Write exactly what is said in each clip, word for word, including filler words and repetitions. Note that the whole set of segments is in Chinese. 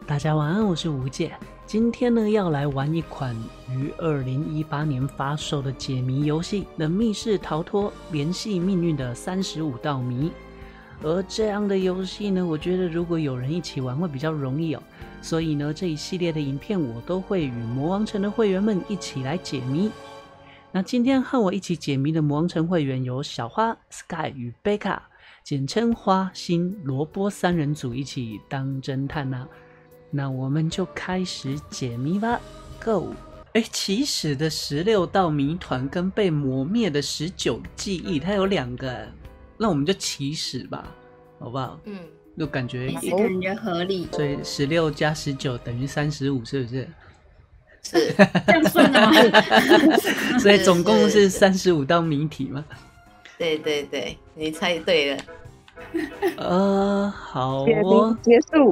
大家晚安，我是吴姐。今天呢，要来玩一款于二零一八年发售的解谜游戏《的密室逃脱：联系命运的三十五道谜》。而这样的游戏呢，我觉得如果有人一起玩会比较容易哦。所以呢，这一系列的影片我都会与魔王城的会员们一起来解谜。那今天和我一起解谜的魔王城会员有小花、Sky 与贝卡，简称花、心、萝卜三人组一起当侦探啊。那我们就开始解谜吧 ，Go！ 哎，起始的十六道谜团跟被磨灭的十九记忆，它有两个，那我们就起始吧，好不好？嗯，就感觉也是感觉合理。 所以十六加十九等于三十五，是不是？ 是这样算的吗？ 所以总共是三十五道谜题吗？ 对对对，你猜对了。 呃，好哦， 结束。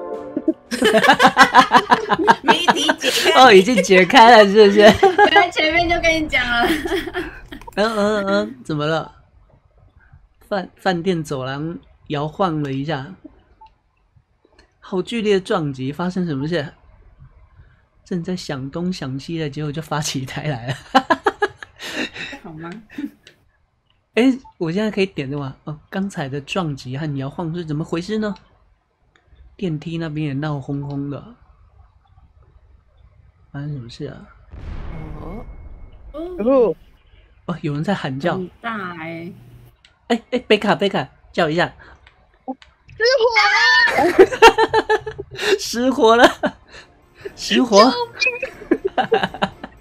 谜题解开哦，已经解开了，是不是？ 我在前面就跟你讲了。 嗯嗯嗯，怎么了？饭饭店走廊摇晃了一下，好剧烈的撞击，发生什么事？正在想东想西的，结果就发起台来了。 好吗？ 哎，我现在可以点的吗？哦，刚才的撞击和摇晃是怎么回事呢？电梯那边也闹哄哄的，发生什么事啊？ 哦哦， 哦，有人在喊叫。 很大哎、欸！ 哎哎，贝卡贝卡，叫一下。失火了！失火了！失火！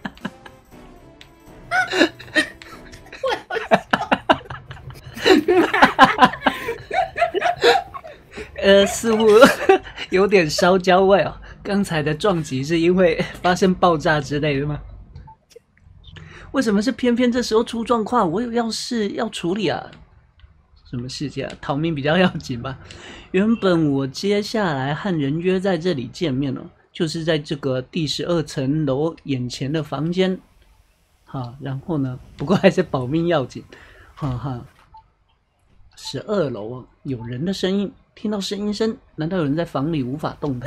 呃，似乎有点烧焦味哦。刚才的撞击是因为发生爆炸之类的吗？为什么是偏偏这时候出状况？我有要事要处理啊！什么事情啊？逃命比较要紧吧。原本我接下来和人约在这里见面哦，就是在这个第十二层楼眼前的房间。好，然后呢？不过还是保命要紧。哈哈，十二楼有人的声音。听到声音声，难道有人在房里无法动弹？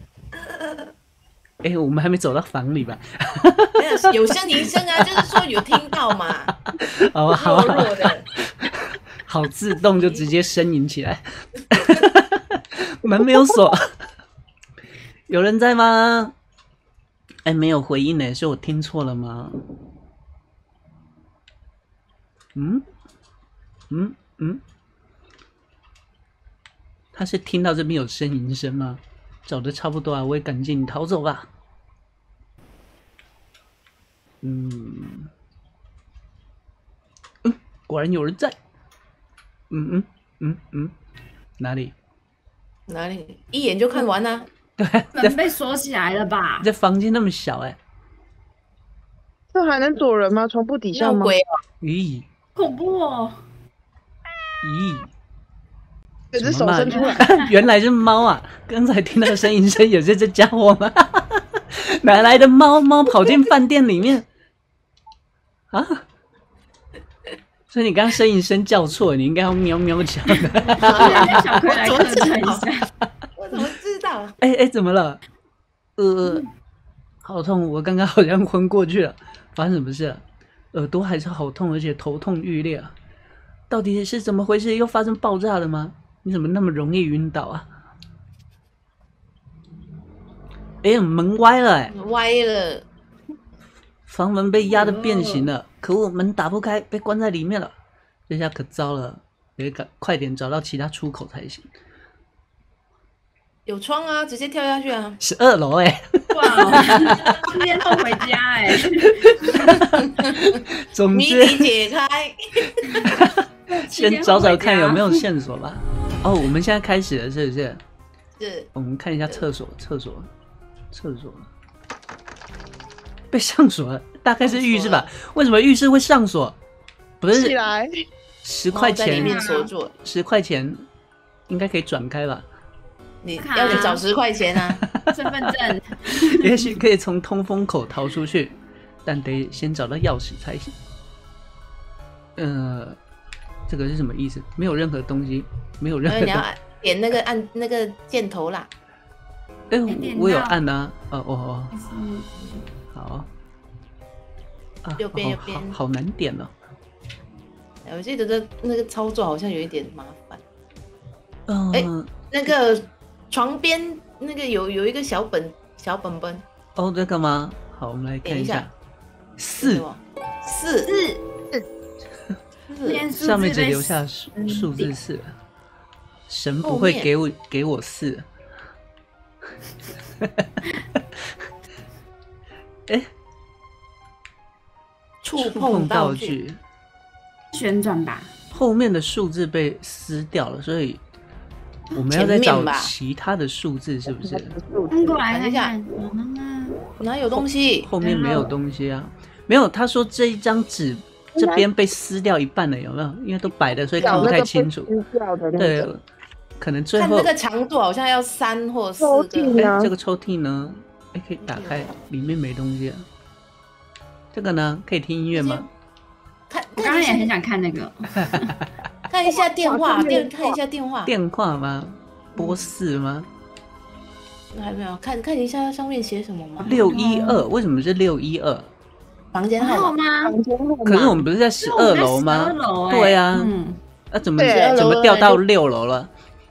哎，我们还没走到房里吧？ 有有声音声啊，就是说有听到嘛。 哦，好弱弱的， 好自动就直接呻吟起来。门没有锁，有人在吗？哎，没有回应呢，是我听错了吗？嗯嗯嗯。他是听到这边有呻吟声吗？找的差不多啊，我也赶紧逃走吧。嗯嗯，果然有人在。嗯嗯嗯嗯，哪里？ 哪里？一眼就看完了。 对， 门被锁起来了吧？ 这房间那么小哎、欸， 这还能躲人吗？床铺底下吗？ 鬼哦！咦， 恐怖哦！ 咦。 有只手伸出来， 原来是猫啊！刚才听到呻吟声，也是这家伙吗？哪来的猫？猫跑进饭店里面啊！所以你刚刚呻吟声叫错，你应该要喵喵叫的。 小葵来客串一下， 我怎么知道？ 哎哎，怎么了？呃，好痛！我刚刚好像昏过去了，发生什么事了？耳朵还是好痛，而且头痛欲裂啊！到底是怎么回事？又发生爆炸了吗？你怎么那么容易晕倒啊？哎，门歪了哎、 欸！歪了， 房门被压得变形了，可恶，门打不开，被关在里面了。这下可糟了，得赶快点找到其他出口才行。 有窗啊，直接跳下去啊！ 十二楼哎！ 哇，今天后回家哎！ 总之， 谜题解开。 先找找看有没有线索吧。哦，我们现在开始了，是不是？ 是。 我们看一下厕所，厕所，厕所被上锁了，大概是浴室吧？为什么浴室会上锁？不是， 起来， 十块钱， 在里面锁住， 十块钱应该可以转开吧？ 你要去找十块钱啊！ 身份证， 也许可以从通风口逃出去，但得先找到钥匙才行。呃。这个是什么意思？没有任何东西，没有任何东西。 你要点那个按那个箭头啦。 哎、 没点我有到按啊，哦哦哦， 就是好。啊， 右边好右边好好难点哦。 哎我记得这那个操作好像有一点麻烦。 嗯、 哎那个床边那个有有一个小本小本本， 哦，这个吗？好，我们来看一下点一下， 四是什么四是四连数字上面只被留下数嗯数字四，神不会后面给我给我四。哎， 触触碰道道具， 具旋转吧？ 后面的数字被撕掉了，所以我们要再找前面吧其他的数字，是不是？ 翻过来看一下看看，嗯哪有东西？ 后面没有东西啊，没有。他说这一张纸这边被撕掉一半了，有没有？因为都摆的，所以看不太清楚。 撕掉的那对个，， 可能最后看这个长度好像要三或四抽个。 哎， 屉呢这个抽屉呢？哎，可以打开，里面没东西啊。这个呢，可以听音乐吗？ 看我刚刚看一下也很想看那个， 看一下电话， 哇电看一下电话， 电话吗？波四吗？ 还没有看看一下上面写什么吗？ 六一二，为什么是六一二？ 房间还好号码吗？ 房间号码可是我们不是在十二楼吗十二？楼哎， 对啊嗯， 那怎么对怎么掉到六楼了？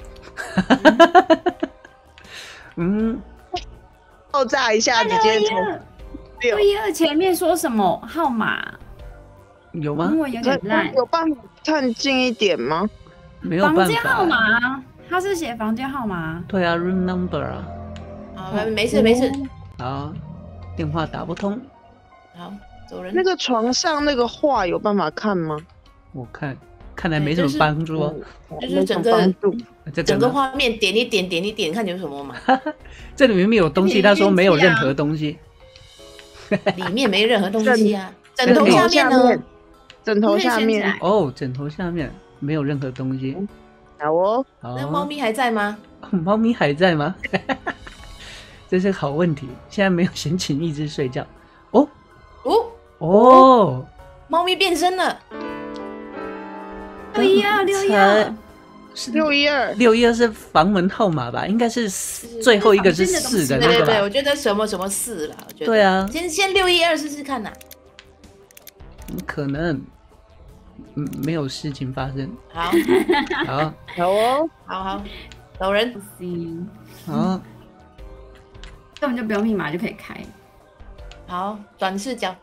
嗯， 爆炸一下，直接从六一二， 六六一二前面说什么号码？ 有吗因？为有点烂。 有办法看近一点吗？ 没有办房间号法。 码，他是写房间号码。 对啊，room number 啊。 好，没事没事， 好，电话打不通， 好，走人。 那个床上那个画有办法看吗？ 我看看来没什么就是帮助哦。 就是整个没什么帮助这整个呢？ 画面点一点点一点，看有什么嘛？ 这里明明有东西，他说没有任何东西。 里面没任何东西啊。枕头枕头下面呢？ 枕头下面可以掀起来， 哦，枕头下面没有任何东西。 好哦， 好， 那猫咪还在吗？ 猫咪还在吗？这是个好问题。现在没有先请一只睡觉。哦哦， 哦， 猫咪变身了。 六一二六一二， 是六一二， 六一二是房门号码吧？应该是四最后一个是四的对对对， 那个吧？ 我觉得什么什么四啦，我觉得。 对啊先先六一二试试看呐。 怎么可能？嗯，没有事情发生。 好， 好， 好哦， 好好，走人不。行， 好， 根本就不用密码就可以开。 好，转视角。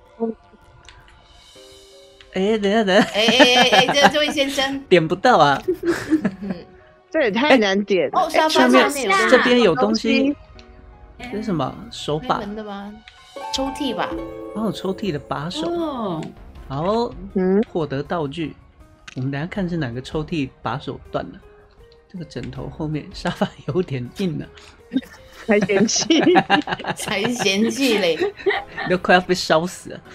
哎，等一下，等一下， 哎哎哎哎，这这位先生， 点不到啊！ 嗯， 这也太难点了。 哦，沙上面发上面有下这边有东西， 哎这是什么？手开把， 门的吗？抽屉吧。 哦，抽屉的把手。 哦， 好， 嗯， 获得道具。我们等一下看是哪个抽屉把手断了。这个枕头后面沙发有点硬了， 还嫌弃。 才嫌弃嘞。 都快要被烧死了。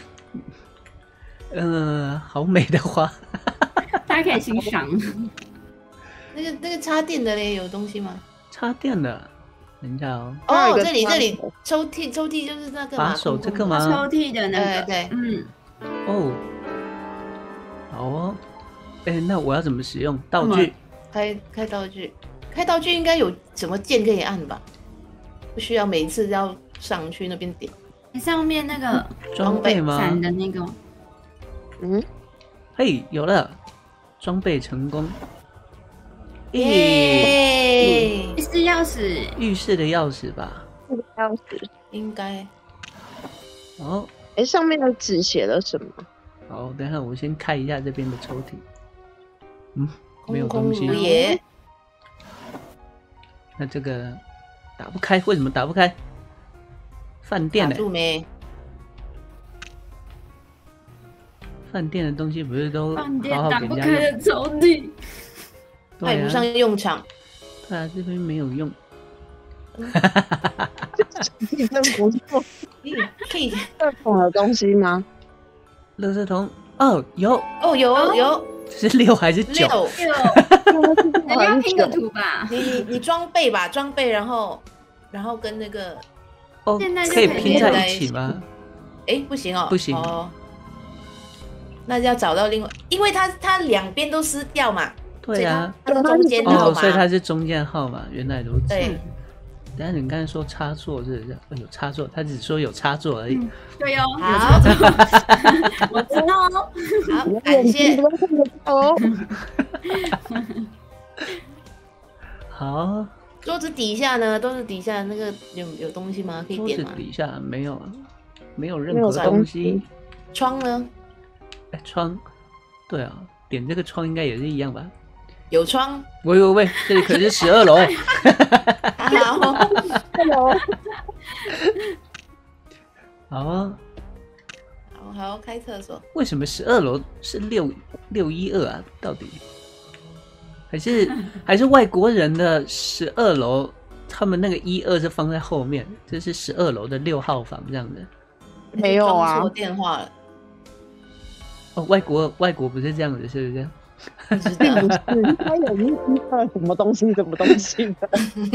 嗯、呃，好美的花。 大家可以欣赏。 那个那个插电的嘞，有东西吗？ 插电的，等一下哦。 哦， 还有一个这里这里插抽屉抽屉就是那个嘛把手空空的这个吗抽屉的那个， 对对嗯， 哦，好哦。哎，那我要怎么使用道具？ 开开道具，开道具应该有什么键可以按吧？不需要每次要上去那边点。 上面那个装备吗？ 闪的那个， 嗯， 嘿，有了，装备成功。咦， 耶， 是钥匙， 浴室的钥匙吧？ 这个钥匙。 应该哦， 哎，上面的纸写了什么？ 好，等一下我先开一下这边的抽屉。嗯，没有空空东西如。也。 那这个打不开，为什么打不开？饭店呢、 卡住没？ 饭店的东西不是都饭店好好打不给人家用？ 开的抽屉， 派不对啊， 上用场。 对啊，这边没有用。 地震不错。 咦可以这桶的东西吗？ 垃圾桶哦，有， 哦，有有是六还是九？ 六， 六，人家拼个很久图吧。 你你你装备吧，装备，然后然后跟那个， 哦现在，就可以可以拼在连一起吗？ 哎，不行哦， 不行哦，那就要找到另外，因为它它两边都撕掉嘛， 对啊， 所以它它是中间号哦， 码， 所以它是中间号码，原来如此。 对， 等下你刚才说插座是不是？有插座，他只说有插座而已。 嗯，对哦，有好操作，我知道哦。 好，感谢。 哦， 好， 桌子底下呢？桌子底下那个有有东西吗？可以桌点吗？ 子底下没有，没有任没有何东东西。 窗呢？ 哎，窗，对啊，点这个窗应该也是一样吧？ 有窗。 喂喂喂，这里可是十二楼哎！ 好， 好啊， 好好开厕所。 为什么十二楼是六六一二啊？到底还是还是外国人的十二楼？他们那个一二是放在后面，这是十二楼的六号房这样的。 没有啊装错电话了。 哦，外国外国不是这样子，是不是？ 不知并不道。 是，他有一一二什么东西什么东西的。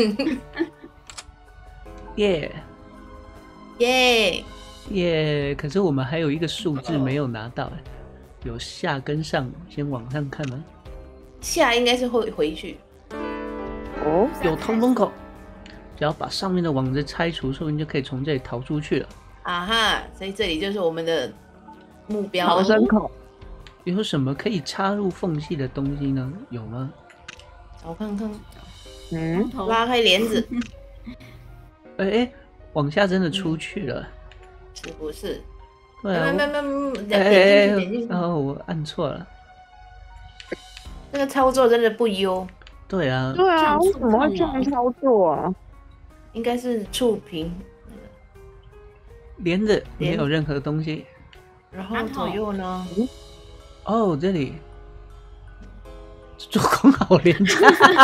耶耶！ 耶！可是我们还有一个数字没有拿到哎，有下跟上，先往上看吗？ 下应该是会回去。 哦， 有通风口，只要把上面的网子拆除，说不定就可以从这里逃出去了。 啊哈！所以这里就是我们的目标。 逃生口。 有什么可以插入缝隙的东西呢？有吗？ 我看看， 嗯， 拉开帘子， 哎、欸、哎，往下真的出去了， 是不是？ 对啊， 慢慢慢慢， 哎哎点进去，点进去。 哦，我按错了。 这个操作真的不优， 对啊， 对啊，为什么会这样操作啊？ 应该是触屏， 连着没有任何东西。 然后左右呢？ 哦，这里做工好廉价，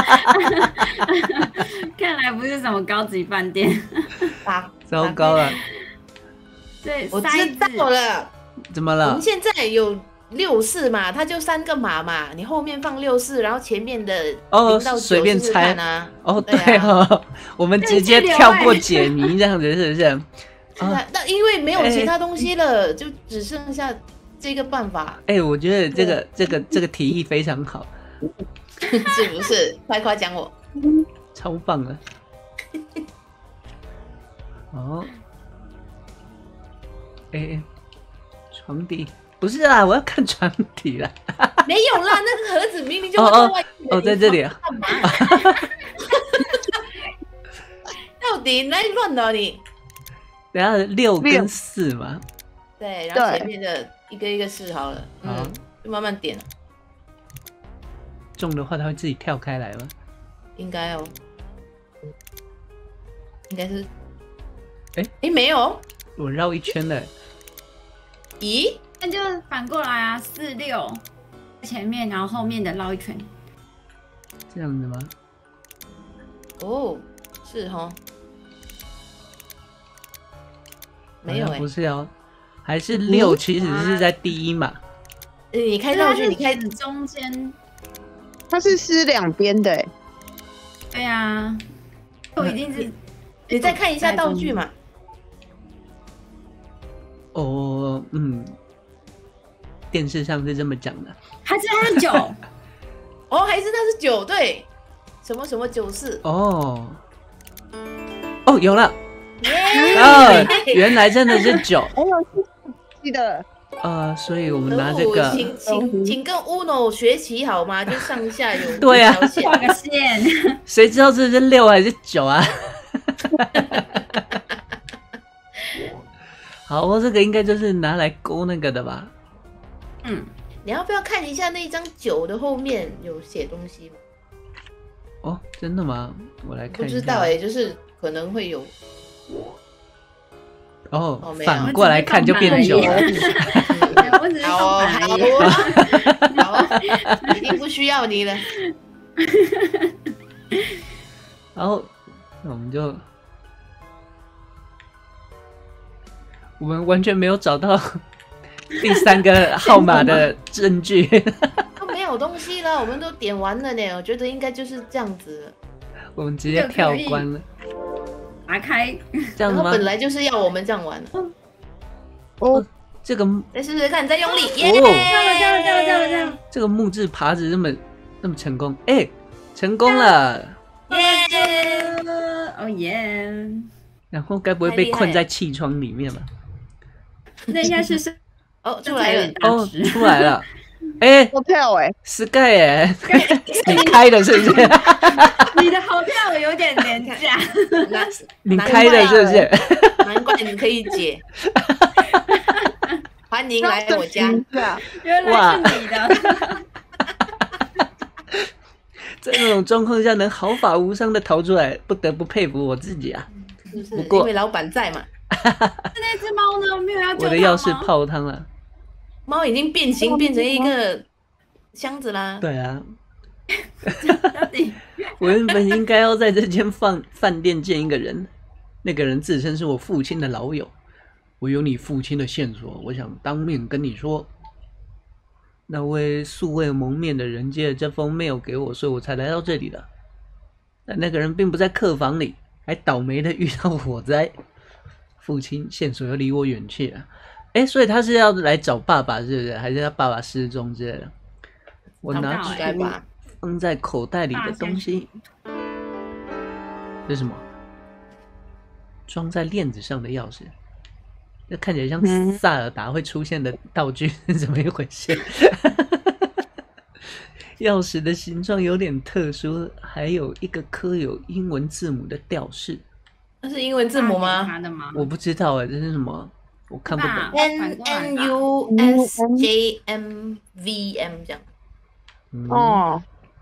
看来不是什么高级饭店。 打糟糕了， 对， 我知塞子道了。 怎么了我们？现在有六四嘛，它就三个码嘛，你后面放六四，然后前面的哦零到随九试试便猜看啊。 哦， 对对啊哦，我们直接跳过解谜这样子，是不是？ 是啊，那因为没有其他东西了，就只剩下这个办法， 哎、我觉得这个这个这个提议非常好， 是不是？快夸奖我！ 超棒的。哦，哎、欸，床底不是啊，我要看床底啦。 没有啦，那个盒子明明就哦哦放在外面的哦，在这里啊。 干嘛？到底哪里乱了你？ 等一下六跟六四嘛， 对，然后对前面的一个一个试好了， 好嗯，就慢慢点， 中的话它会自己跳开来吗？ 应该哦，应该是， 哎哎，没有， 我绕一圈了， 咦， 那就反过来啊，四六前面，然后后面的绕一圈。 这样子吗？ 哦，是哈，没有哎好像不，是哦，还是六其实是在第一嘛。 呃你开道具，你开指中间。 它是撕两边的，哎， 对啊，我已经是。 你再看一下道具嘛， 哦，嗯，电视上是这么讲的。 还是它是九。 哦，还是那是九对，什么什么九四， 哦，哦，有了， 耶， 哦，原来真的是九。 还有记得呃，所以我们拿可恶这个， 请请请跟 Uno 学习好吗？就上下有对啊一条线画个线。 谁知道这是六还是九啊？好，这个应该就是拿来勾那个的吧？ 嗯， 你要不要看一下那张九的后面有写东西吗？ 哦，真的吗？我来不看一下。 知道哎、就是可能会有。 哦， 哦没有反过来看就变九。 对我只是好哦，好动牌而已。 哦，好哦，已经不需要你了。 然后，那我们就，我们完全没有找到第三个号码的证据。 都没有东西了，我们都点完了呢。我觉得应该就是这样子了。 我们直接跳关了， 打开。 这样子吗？ 然后本来就是要我们这样玩的。 哦， 这个再试试看，再用力，耶！ 哦这样这样这样这样这样。 这个木质耙子这么那么成功，哎、成功了！ 耶！ 哦耶！ 然后该不会被困在气窗里面吧？ 那应该是是哦，出来了， 哦，出来了。哎 hotel 哎、 ，Sky 哎，你开的是不是？ 你的 hotel 有点廉价， 难你开的是不是？ 难怪你可以解。欢迎来我家， 原来是你的。 在这种状况下能毫发无伤的逃出来，不得不佩服我自己啊！ 是不是？ 不过因为老板在嘛。 那只猫呢？没有要救我的钥匙泡汤了。 猫已经变形变成一个箱子啦。 对啊， 到底我原本应该要在这间饭饭店见一个人，那个人自称是我父亲的老友。我有你父亲的线索，我想当面跟你说。那位素未谋面的人借了这封 mail 给我，所以我才来到这里的。但那个人并不在客房里，还倒霉的遇到火灾。父亲线索又离我远去了。哎，所以他是要来找爸爸，是不是？还是他爸爸失踪之类的？我拿出放在口袋里的东西，这是什么？装在链子上的钥匙。这看起来像萨尔达会出现的道具是怎么一回事？钥匙的形状有点特殊，还有一个刻有英文字母的吊饰。 那是英文字母吗？ 我不知道哎，这是什么？我看不懂。 N N U S J M V M 这样。 哦。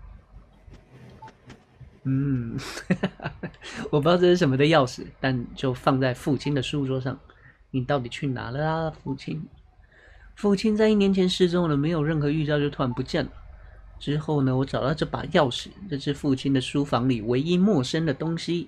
嗯，我不知道这是什么的钥匙，但就放在父亲的书桌上。你到底去哪了啊，父亲？父亲在一年前失踪了，没有任何预兆就突然不见了。之后呢，我找到这把钥匙，这是父亲的书房里唯一陌生的东西。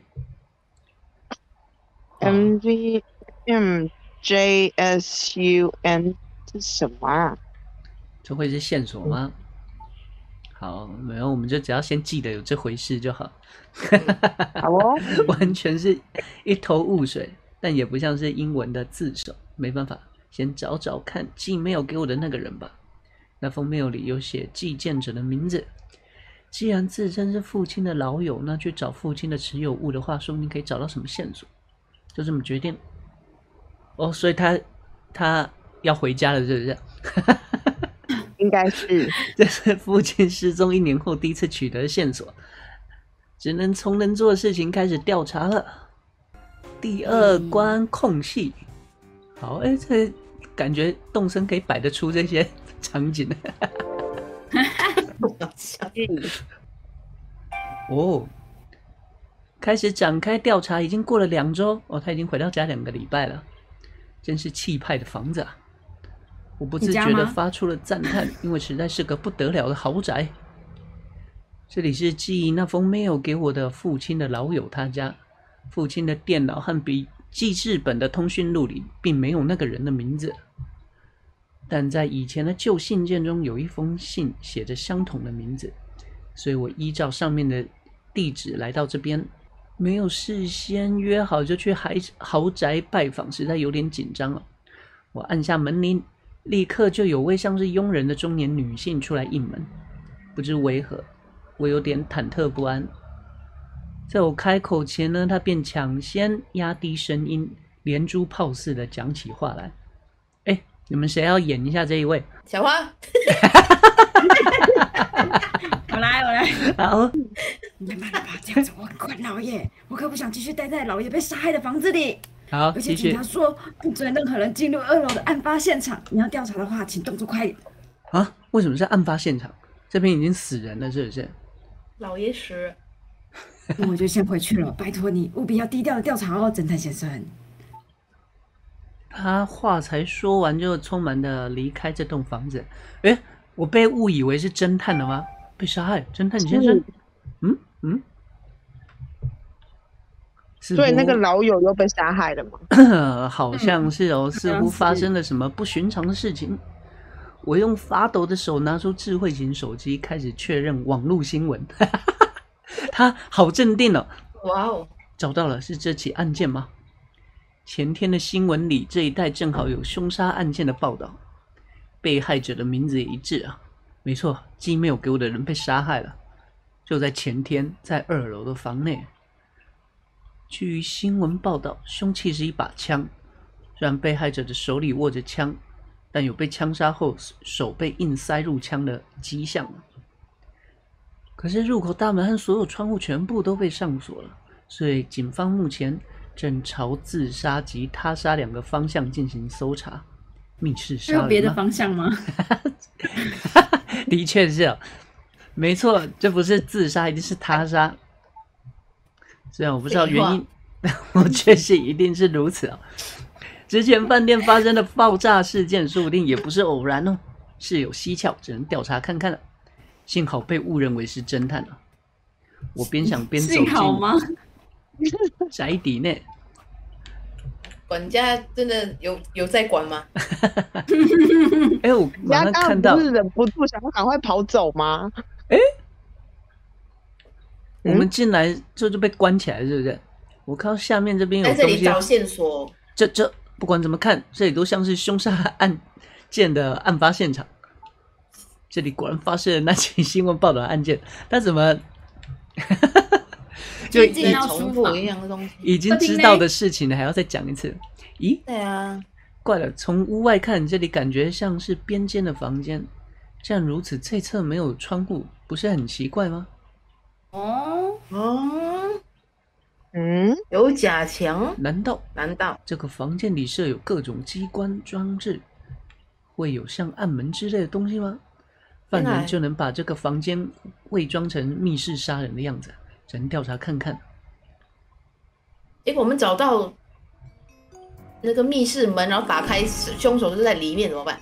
M V M J S U N 是什么啊？ 这会是线索吗？好，没有，我们就只要先记得有这回事就好。 好哦， 完全是一头雾水。但也不像是英文的字首，没办法，先找找看寄 mail 给我的那个人吧。那封 mail 里有写寄件者的名字。既然自称是父亲的老友，那去找父亲的持有物的话，说不定可以找到什么线索。就这么决定。哦，所以他他要回家了，是不是？ 应该是。 这是父亲失踪一年后第一次取得的线索，只能从能做的事情开始调查了。第二关空隙，好，哎，这感觉动森可以摆得出这些场景。哦，开始展开调查，已经过了两周哦，他已经回到家两个礼拜了，真是气派的房子啊！我不自觉地发出了赞叹，因为实在是个不得了的豪宅。这里是寄那封 mail 给我的父亲的老友他家。父亲的电脑和笔记事本的通讯录里并没有那个人的名字，但在以前的旧信件中有一封信写着相同的名字，所以我依照上面的地址来到这边，没有事先约好就去豪宅拜访，实在有点紧张了。我按下门铃，立刻就有位像是佣人的中年女性出来应门，不知为何，我有点忐忑不安。在我开口前呢，他便抢先压低声音，连珠炮似的讲起话来。哎，你们谁要演一下这一位？ 小花。 我来，我来。 好。 你慢慢吧，这样子我很困老爷，我可不想继续待在老爷被杀害的房子里。 好， 而且警察说不准任何人进入二楼的案发现场。你要调查的话，请动作快点。 啊？为什么是案发现场？这边已经死人了，是不是？ 老爷死。 那我就先回去了，拜托你务必要低调的调查哦，侦探先生。 他话才说完，就匆忙的离开这栋房子。哎，我被误以为是侦探了吗？被杀害，侦探先生？嗯嗯。 所以那个老友又被杀害了吗？好像是哦，似乎发生了什么不寻常的事情。我用发抖的手拿出智慧型手机，开始确认网络新闻。他好镇定哦！ 哇哦， 找到了，是这起案件吗？前天的新闻里这一带正好有凶杀案件的报道，被害者的名字也一致啊。没错，寄mail给我的人被杀害了，就在前天，在二楼的房内。 据新闻报道，凶器是一把枪，虽然被害者的手里握着枪，但有被枪杀后手被硬塞入枪的迹象。可是入口大门和所有窗户全部都被上锁了，所以警方目前正朝自杀及他杀两个方向进行搜查。密室杀人吗？ 有别的方向吗？ 的确是、哦，没错，这不是自杀，一定是他杀。虽然我不知道原因，但我确信一定是如此哦。之前饭店发生的爆炸事件，说不定也不是偶然哦，是有蹊跷，只能调查看看了。幸好被误认为是侦探了。我边想边走进幸好吗？ 宅邸内。 管家真的有有在管吗？ 哎、欸，我马上看到， 不是忍不住想要赶快跑走吗？ 哎、欸，我们进来之后就被关起来，是不是？我看到下面这边有东西， 在这里找线索。 这这不管怎么看，这里都像是凶杀案件的案发现场。这里果然发生了那起新闻报道的案件，但怎么就已经重复一样的东西， 已经知道的事情了，还要再讲一次？咦， 对啊， 怪了，从屋外看，这里感觉像是边间的房间。既然如此，这侧没有窗户，不是很奇怪吗？ 哦哦， 嗯， 有假墙？ 难道难道这个房间里设有各种机关装置，会有像暗门之类的东西吗？犯人就能把这个房间伪装成密室杀人的样子，只能调查看看。 结果我们找到那个密室门，然后打开，凶手就在里面，怎么办？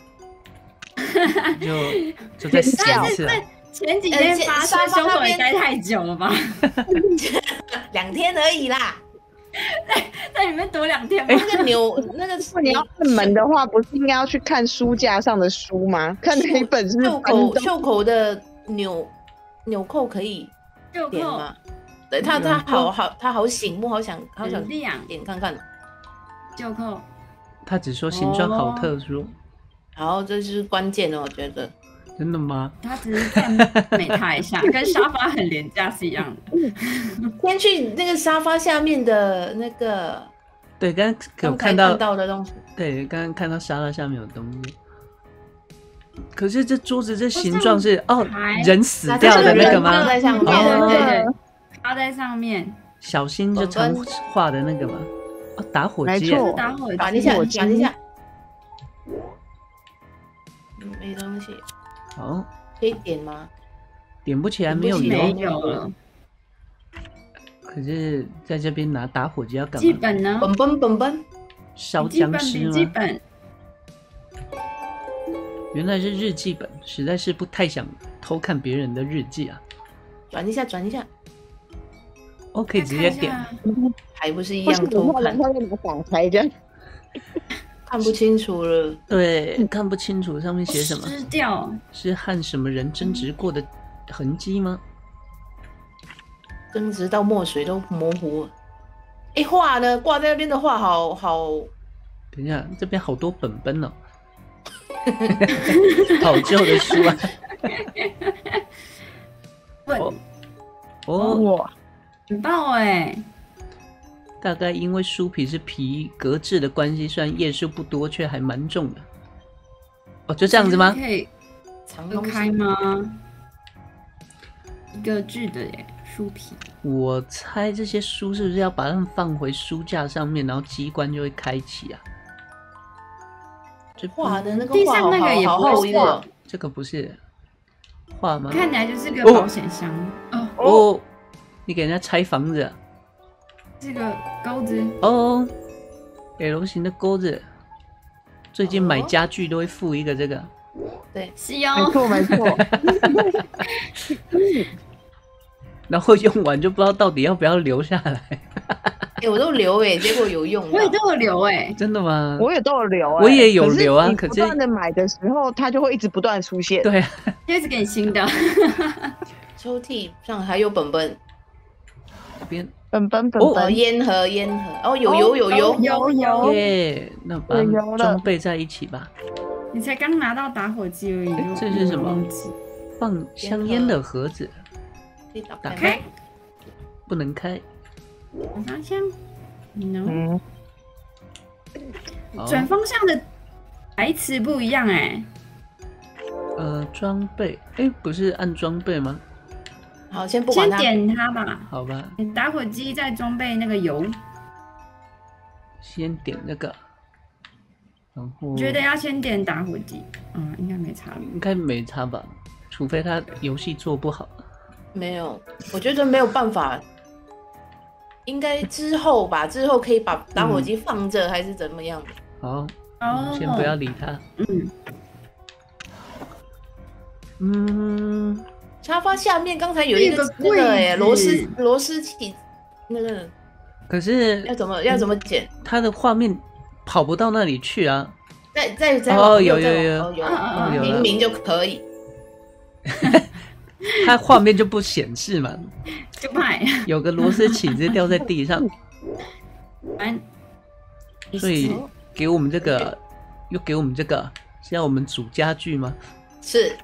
就就再试一次啊！ 前几天发生，凶手也待太久了吧？ 两天而已啦， 在在里面躲两天。 那个钮，那个如果你要看门的话，不是应该要去看书架上的书吗？看哪一本是袖口袖口的纽纽扣可以点吗？对，他他好好他好醒目，好想好想点看看。 袖扣， 他只说形状好特殊。 然后这是关键哦，我觉得。 真的吗？ 他只是赞美他一下，跟沙发很廉价是一样的。 先去那个沙发下面的那个， 对，刚刚有看到看到的东西。 对，刚刚看到沙发下面有东西。可是这桌子这形状是哦，人死掉的那个吗？ 趴在上面， 哦、 对对对，趴在上面。 小新就常画的那个吗？哦，打火机， 没错， 打火机， 转一下，转一下。没东西。 好， 可以点吗？ 点不起来，没有油。 没有了。 可是在这边拿打火机要干嘛？ 基本呢？ 本本本本， 烧僵尸吗？ 基本。 原来是日记本，实在是不太想偷看别人的日记啊。 转一下，转一下。 哦，可以直接点。 还不是一样偷看？ 他会打开这样。 看不清楚了， 对，看不清楚上面写什么， 湿掉， 是和什么人争执过的痕迹吗？ 争执到墨水都模糊了。哎，画呢？挂在那边的画好好。 等一下，这边好多本本哦，好旧的书啊。 哦哦， 哇， 很棒哎！ 大概因为书皮是皮革制的关系，虽然页数不多，却还蛮重的。哦，就这样子吗？ 可以分开吗？一个字的耶，书皮。 我猜这些书是不是要把它们放回书架上面，然后机关就会开启啊？ 这画的那个地上那个也不会画， 这个不是画吗？ 看起来就是个保险箱。 哦哦，你给人家拆房子啊？ 这个钩子哦 ，L 型的钩子，最近买家具都会附一个这个。 对， 是哦， 没错没错。 然后用完就不知道到底要不要留下来。 哎，我都留哎，结果有用。 我也都有留哎， 真的吗？ 我也都有留哎， 我也有留啊。可是不断的买的时候，它就会一直不断出现。 对啊， 就一直给你新的。 抽屉上还有本本。 这边。 本本本本哦，烟盒烟盒哦，有油有油有有耶，那把它们装备在一起吧。 你才刚拿到打火机而已， 欸、这是什么？放香烟的盒子， 打开， 不能开。 转方向 ，no， 嗯， 转方向的台词不一样哎。 呃，装备，哎，不是按装备吗？ 好，先不管它。 先点它吧。 好吧。 打火机再装备那个油。 先点那个，然后。 我觉得要先点打火机，嗯，应该没差。 应该没差吧？除非他游戏做不好。 没有，我觉得没有办法。应该之后吧，之后可以把打火机放着，嗯、还是怎么样？ 好，哦、先不要理他。 嗯。 嗯， 沙发下面刚才有一个那个哎螺丝螺丝起那个， 可是要怎么要怎么剪？ 它的画面跑不到那里去啊！ 再再再哦，有有有有有，明明就可以。 它画面就不显示嘛， 就派有个螺丝起子掉在地上，所以给我们这个又给我们这个是要我们煮家具吗？ 是，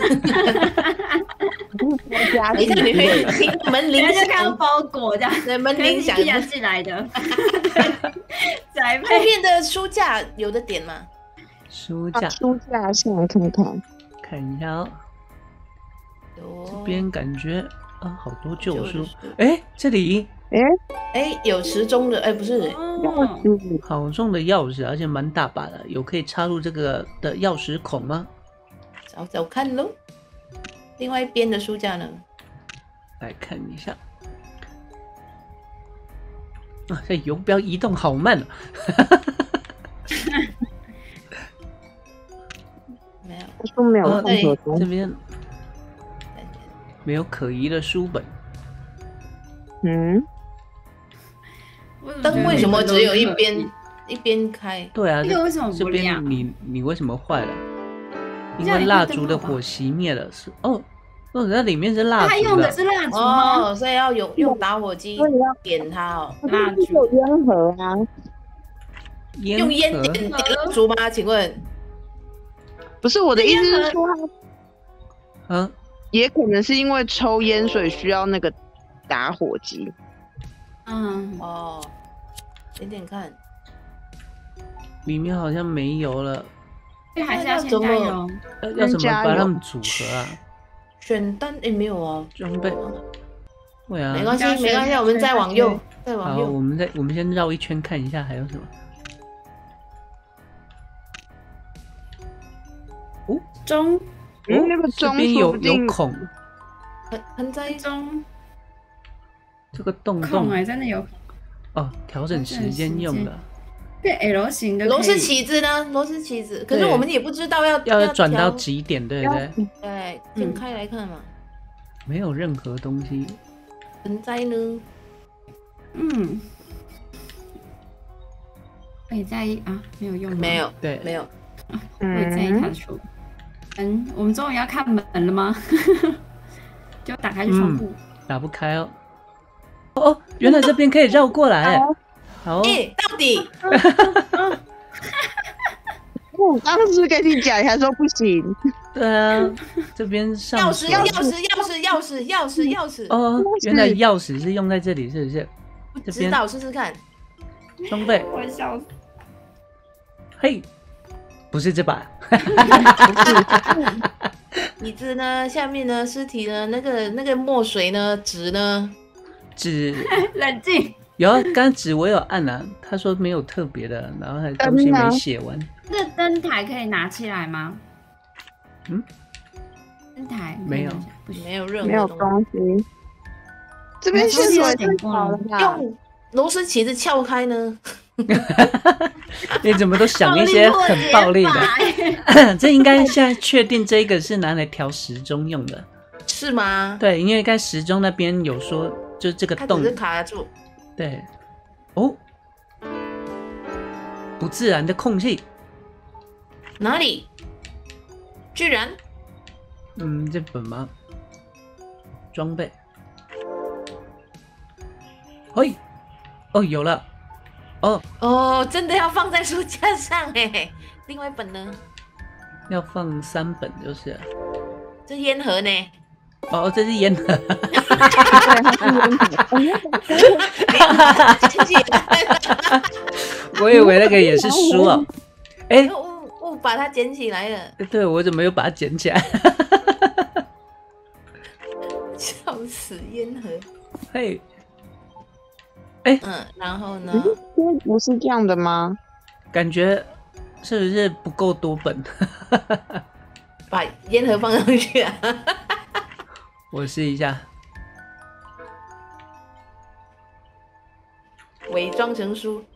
你看你会听门铃响， 就看到包裹这样， 对，门铃响进来的。 后面的书架有的点吗？ 书架， 书架上看看， 看一下哦。 这边感觉啊，好多旧书。哎，这里， 哎哎，有时钟的，哎，不是， 哦、 好重的钥匙，而且蛮大把的，有可以插入这个的钥匙孔吗？ 找找看喽。另外一边的书架呢？ 来看一下。啊，这游标移动好慢啊！ 没有， 我说没有任何东西。 这边没有可疑的书本。 嗯。 灯为什么只有一边一边开？ 对啊， 这个为什么不亮？ 这边你你为什么坏了？因为蜡烛的火熄灭了，是哦哦，那里面是蜡烛的， 它用的是蜡烛吗？ 哦，所以要用用打火机点它哦。 蜡烛有烟盒啊？ 用烟点点蜡烛吗？请问？ 不是，我的意思是说， 嗯， 也可能是因为抽烟所以需要那个打火机。 嗯， 哦，点点看， 里面好像没油了。 还是要先加油， 要要怎么把它们组合啊？ 选单也没有啊， 装备。对啊， 没关系，没关系，我们再往右，再往右。 好，我们再我们先绕一圈看一下还有什么。哦， 钟， 嗯，那个钟这边有有孔， 盆盆栽钟， 这个洞洞哎，真的有。 哦，调整时间用的。 变 L 型的螺丝起子呢？螺丝起子，可是我们也不知道要要转到几点，对不对？ 对，点开来看嘛。 没有任何东西。 盆栽呢？ 嗯，可以在意啊，没有用吗？ 没有， 对， 没有。 我也在意他的书。嗯，我们终于要看门了吗？就打开窗户， 打不开哦。哦，原来这边可以绕过来。好， 哎，到底， 我当时跟你讲，你还说不行。 对啊，这边上钥匙，钥匙，钥匙，钥匙，钥匙，钥匙。 哦，原来钥匙是用在这里，是不是？ 不知道，试试看。 装备， 我笑死。 嘿，不是这把。 椅子呢？下面呢？尸体呢？那个那个墨水呢？纸呢？ 纸。 冷静。 有啊，刚纸我有按啊，他说没有特别的，然后还东西没写完。 那灯台可以拿起来吗？ 嗯， 灯台没有， 没有任何没有东西。这边线索也太好了吧？ 用螺丝起子撬开呢？ 你怎么都想一些很暴力的？这应该现在确定这个是拿来调时钟用的， 是吗？ 对，因为刚时钟那边有说，就这个洞它只是卡住。 对，哦，不自然的空气， 哪里？居然， 嗯，这本吗？装备，嘿，哦，有了，哦哦，真的要放在书架上哎。另外一本呢？ 要放三本就是。 这烟盒呢？ 哦，这是烟盒。我以为那个也是书哦。哎， 我我把它捡起来了。 对，我怎么又把它捡起来？ 笑死，烟盒。 嘿，哎， 嗯，然后呢？ 不是这样的吗？ 感觉是不是不够多本？ 把烟盒放上去啊！ 我试一下， 伪装成书。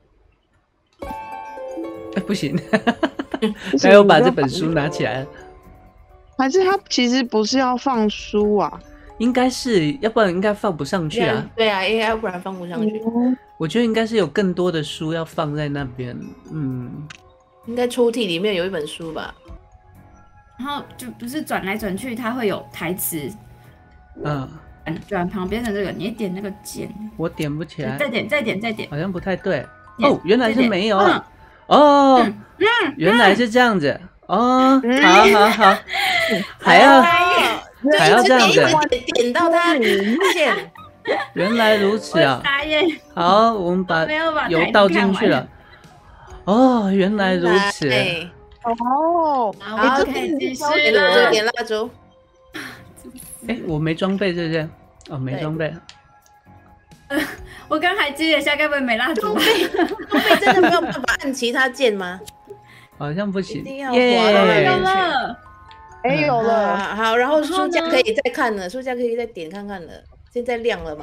哎，不行，那又把这本书拿起来了。 还是他其实不是要放书啊？ 应该是，要不然应该放不上去啊。 对啊，应该要不然放不上去。 我觉得应该是有更多的书要放在那边。嗯， 应该抽屉里面有一本书吧。 然后就不是转来转去，它会有台词。 嗯， 转旁边的这个，你点那个键， 我点不起来。 再点，再点，再点， 好像不太对。哦，原来是没有。 嗯、 哦、 嗯嗯， 原来是这样子。哦，嗯、好好好，还要还要这样子， 点, 点到它键。 原来如此啊！好，我们把油倒进去了。哦，原来如此。 哦， 好，可以继续。点蜡烛，点蜡烛。 哎，我没装备，是不是？哦，没装备。 我刚还记得一下，该不会没蜡烛？ 装备，装备真的没有办法按其他键吗？ 好像不行。 一定要滑到那边去。 哎，有了。 好，然后书架可以再看了，书架可以再点看看了。现在亮了嘛？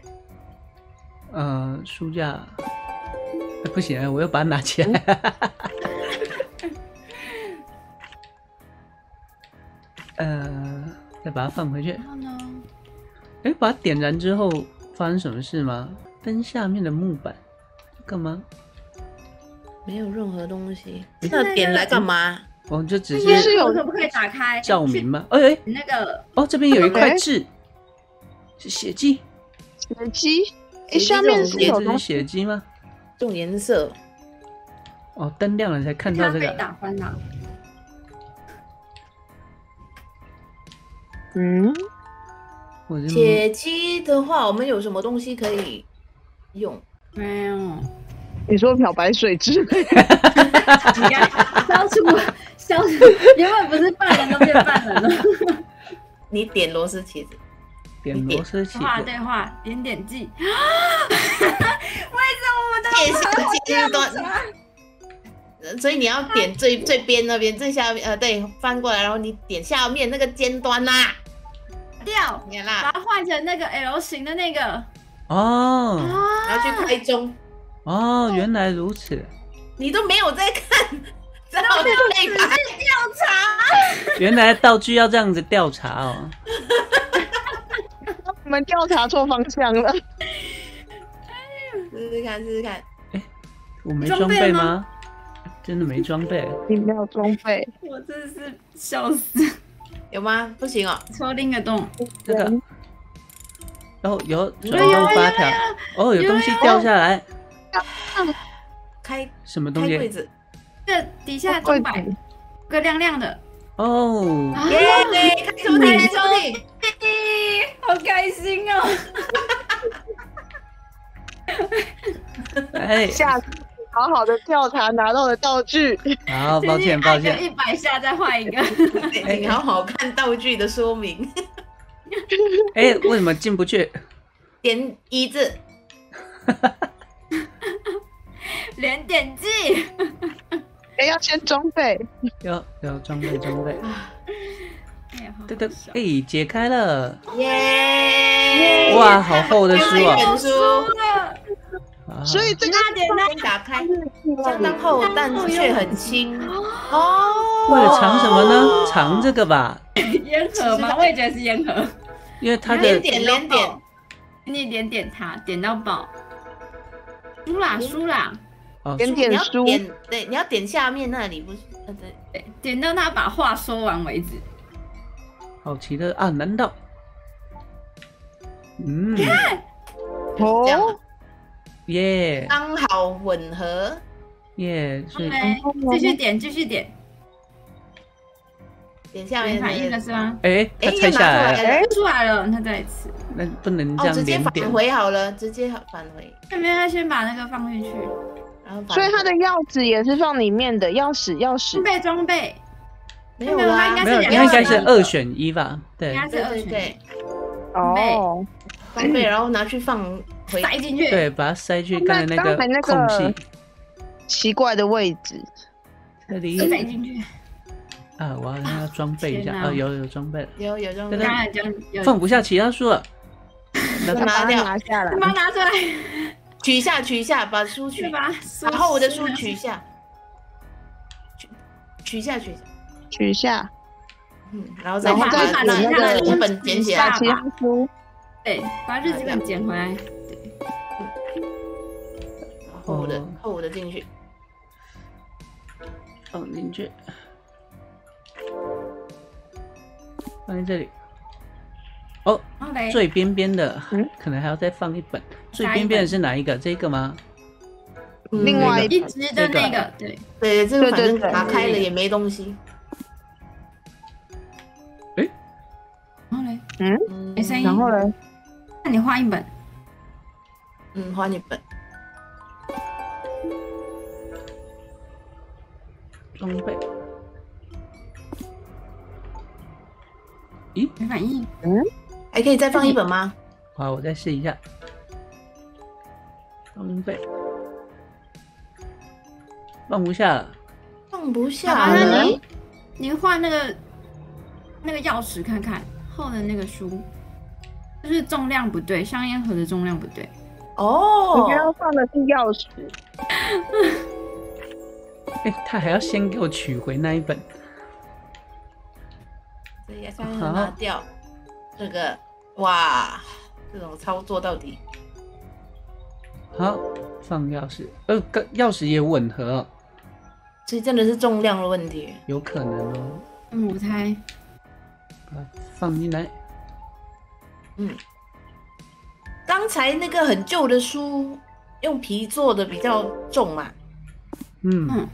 嗯，书架。不行，我又把它拿起来。呃，再把它放回去。然后呢？哎，把它点燃之后发生什么事吗？灯下面的木板，干嘛？ 没有任何东西。那点来干嘛？ 哦，就只是。 是有可不可以打开？ 照明吗？哎哎， 那个哦，这边有一块痣，是血迹。 血迹？哎，下面是有这是血迹吗？ 这种颜色。 哦，灯亮了才看到这个。 打翻了。 嗯， 血迹的话，我们有什么东西可以用？ 没有。 你说漂白水之类的？ 你看，消除消除，原本不是犯人都变犯人了。 你点螺丝起子， 点螺丝起子， 画对画，点点剂。为什么我的界限尖端？所以你要点最最边那边，最下面，呃，对，翻过来，然后你点下面那个尖端呐、啊， 掉， 你看啦， 把它换成那个 L 型的那个。 哦， 然后去开中。 哦，原来如此。 你都没有在看， 都没有仔细调查。 原来道具要这样子调查哦。 我们调查错方向了。 试试看，试试看。 哎，我没装备吗？真的没装备。 你没有装备， 我真的是笑死。 有吗？不行哦。 戳另一个洞。 这个。然后有转动发条。哦，有东西掉下来。 开什么东西？ 开柜子。 这底下钟摆，个亮亮的。 哦。 耶！开抽屉，开抽屉。 好开心哦！ 哎， 下次好好的调查拿到的道具。 好，抱歉抱歉。 一百下再换一个。 请好好看道具的说明。 哎，为什么进不去？ 点椅子。 连点剂。 哎，要先装备。 要要装备装备。对对，哎，解开了。 耶！ 哇，好厚的书啊！ 本书。 所以这个点先打开，相当厚，但却很轻。哦。 为了藏什么呢？藏这个吧。 烟盒吗？我也觉得是烟盒。 因为它的连点连点， 你点点它，点到爆。输啦输啦。 哦， 点点书。 点对，你要点下面那里不是？呃对对，点到他把话说完为止。 好奇的啊？难道？嗯。 哦。 耶。 刚好吻合。 耶，所以继续点，继续点。 点下面反应的是吗？ 哎，他拆下来了， 哎， 出来了，他再一次。 那不能这哦， 样直接返连点。 回好了，直接返回。 那边他先把那个放进去， 然后所以他的钥匙也是放里面的，钥匙钥匙装备装备。 没有啦， 没有，应该是二选一吧？对， 应该是二选一。 对， 哦， 装备，然后拿去放回塞进去。 对，把它塞去刚才那个那空隙。 奇怪的位置， 这里塞进去。 啊，我好像要装备一下啊，有有装备了， 有有装备， 放不下其他书了， 把它拿掉， 拿下来， 把它拿出来， 取下取下，把书取， 把把后的书取下，取取下取下， 取下， 嗯，然后再然后再把那个日本捡起来， 把其他书， 对，把日记本捡回来， 后的后的进去， 放进去。放在这里。哦，最边边的，嗯，可能还要再放一本。最边边的是哪一个？这个吗？ 另外一直的那个，对对，这个反正打开了也没东西。 哎， 然后嘞， 嗯， 没声音。 然后嘞， 那你换一本。 嗯，换一本。 装备。咦， 没反应。 嗯， 还可以再放一本吗？ 好，我再试一下。装备放不下了， 放不下。 那你你换那个那个钥匙看看后的那个书，就是重量不对，香烟盒的重量不对。 哦， 我觉得放的是钥匙。 哎、欸，他还要先给我取回那一本。 这也算是拿掉。这个哇，这种操作到底。 好，放钥匙，呃，跟钥匙也吻合、哦。 所以真的是重量的问题。 有可能哦。 嗯，我猜。 把它放进来。 嗯。刚才那个很旧的书，用皮做的比较重嘛。 嗯。 嗯。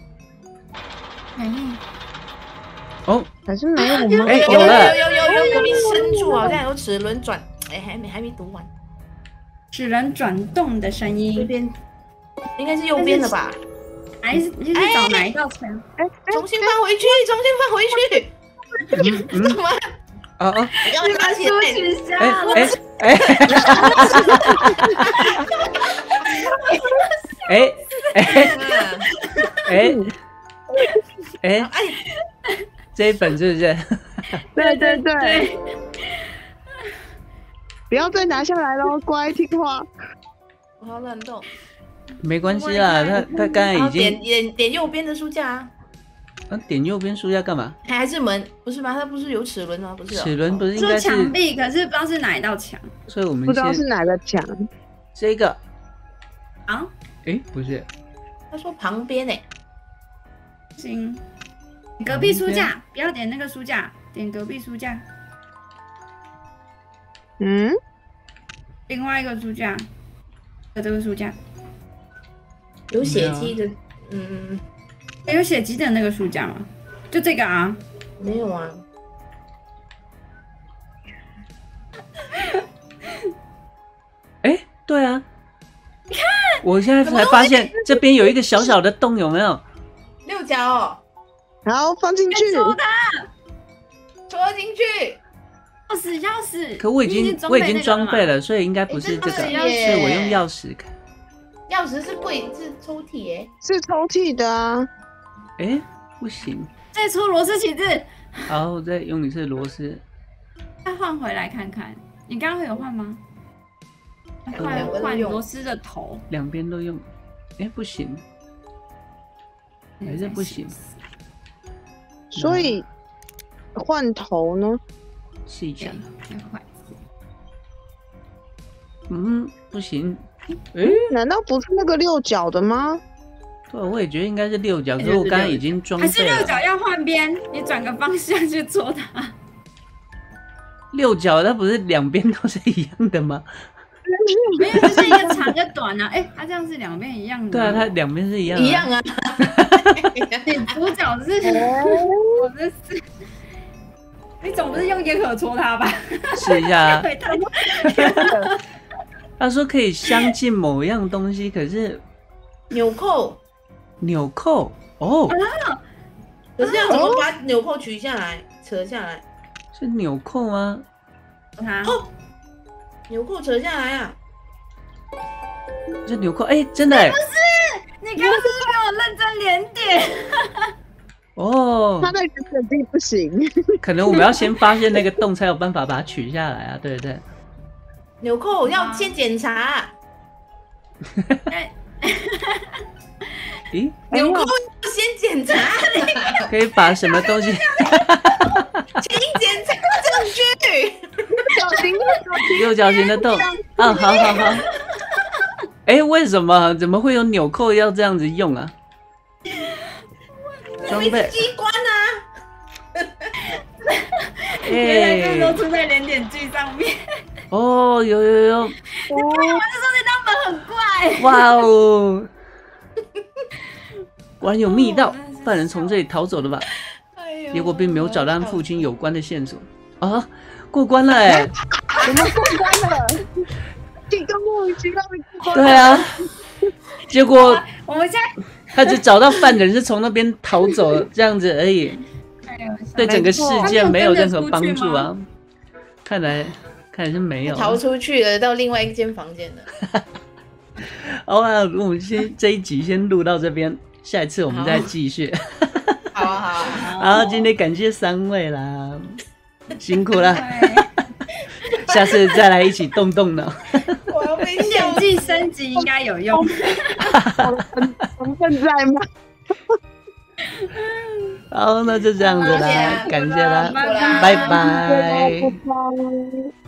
没。 哦，还是没有吗？ 哎、欸， 有了， 有有有有，隔壁深处好像有齿轮转，哎、欸，还没还没读完。 齿轮转动的声音。 这边应该是右边的吧？ 还是你是找哪一道墙？ 哎， 重新放回去，重新放回去。 嗯， 什么？ 啊啊！ 要拿起来取消。 哎哎哎哎哎哎！这一本是不是？ 对对对。不要再拿下来喽，乖，听话。 我好乱动。 没关系啦，他他刚才已经点点点右边的书架啊。 啊，点右边书架干嘛？ 还是门不是吗？它不是有齿轮吗？不是、喔。 齿轮不是应该是墙壁，可是不知道是哪一道墙。 所以我们不知道是哪个墙。 这个啊？ 哎、欸，不是。 他说旁边呢、欸。 行。隔壁书架，不要点那个书架，点隔壁书架。 嗯。 另外一个书架，这个书架。 有血迹的，嗯。 有血迹的那个书架吗？就这个啊？ 没有啊。 哎、欸，对啊。你看，我现在才发现这边有一个小小的洞，有没有？ 六角哦。 然后放进去。 戳它， 戳进去。 钥匙，钥匙。 可我已经我已经装备了，所以应该不是这个，是我用钥匙看。 钥匙是柜是抽屉耶， 是抽屉的啊。 哎、欸，不行。 再戳螺丝起子。 好，我再用一次螺丝。 再换回来看看，你刚刚有换吗？换换螺丝的头。 两边都用。哎、欸，不行。还是不行。 所以换头呢？ 试一下。 换。 嗯，不行。哎、欸， 难道不是那个六角的吗？ 对，我也觉得应该是六角，可是我刚刚已经装备了。 还是六角要换边，你转个方向去戳它。 六角它不是两边都是一样的吗？ 没有，就是一个长一个短啊。哎、欸，它这样是两边一样的。 对啊，它两边是一样的。 一样啊。 你主角是，我这是。 你总不是用烟盒戳他吧？ 试一下啊。 烟盒他说可以相信某样东西，可是纽扣， 纽扣哦， 可是要怎么把纽扣取下来、扯下来？ 是纽扣吗？ 哦，纽扣扯下来啊！ 这纽扣，哎、欸，真的哎、欸！ 不是，你刚刚是不是没有认真连点？ 哦， 他那个肯定不行。 可能我们要先发现那个洞，才有办法把它取下来啊，对不对？ 纽扣要先检查。 咦， 纽扣要先检查。 可以把什么东西？ 请检查证据。 六角形的洞。啊，好好好。哎、欸，为什么？怎么会有纽扣要这样子用啊？装备机关啊！ 原来这都出在连点句上面。 哦，有有有。 你不要玩的时候那张本很怪。 哇哦！果然有密道，犯人从这里逃走了吧？结果并没有找到和父亲有关的线索。啊，过关了哎、欸！ 怎么过关了？这个莫名其妙的过关。 对啊，结果我们现在他只找到犯人是从那边逃走了，这样子而已，对整个事件没有任何帮助啊。看来看来是没有逃出去了，到另外一间房间了。 好啊，我们先这一集先录到这边，下一次我们再继续。 好啊好啊。 好，今天感谢三位啦，辛苦了。下次再来一起动动脑。 我要被演技升级应该有用。 成分在吗？ 好，那就这样子啦，感谢啦， 拜拜。 拜拜。 拜拜。